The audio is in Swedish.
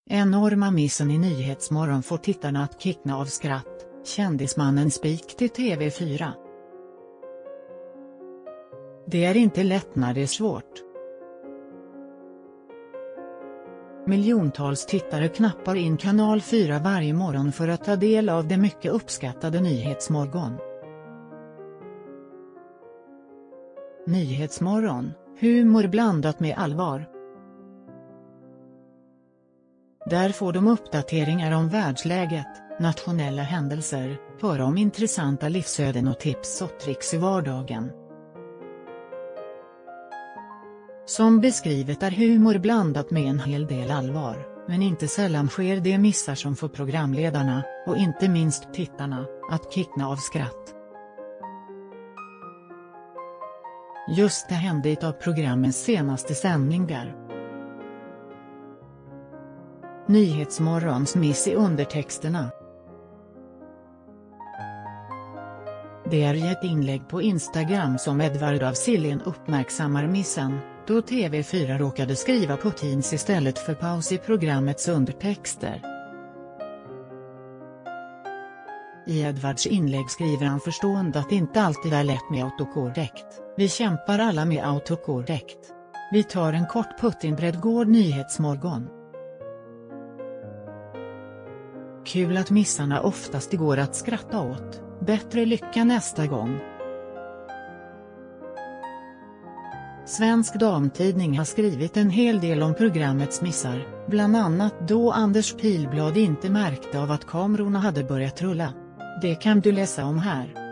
Enorma missen i Nyhetsmorgon får tittarna att kickna av skratt, kändismannen spik till TV4. Det är inte lätt när det är svårt. Miljontals tittare knappar in kanal 4 varje morgon för att ta del av det mycket uppskattade Nyhetsmorgon. Nyhetsmorgon, humor blandat med allvar. Där får de uppdateringar om världsläget, nationella händelser, höra om intressanta livsöden och tips och tricks i vardagen. Som beskrivet är humor blandat med en hel del allvar, men inte sällan sker det missar som får programledarna, och inte minst tittarna, att kickna av skratt. Just det hände i ett av programmens senaste sändningar. Nyhetsmorgons miss i undertexterna. Det är i ett inlägg på Instagram som Edvard af Sillén uppmärksammar missen, då TV4 råkade skriva Putins istället för paus i programmets undertexter. I Edvards inlägg skriver han förstående att det inte alltid är lätt med autokorrekt. Vi kämpar alla med autokorrekt. Vi tar en kort Putin-Bredgård Nyhetsmorgon. Kul att missarna oftast går att skratta åt, bättre lycka nästa gång. Svensk Damtidning har skrivit en hel del om programmets missar, bland annat då Anders Pilblad inte märkte av att kamerorna hade börjat rulla. Det kan du läsa om här.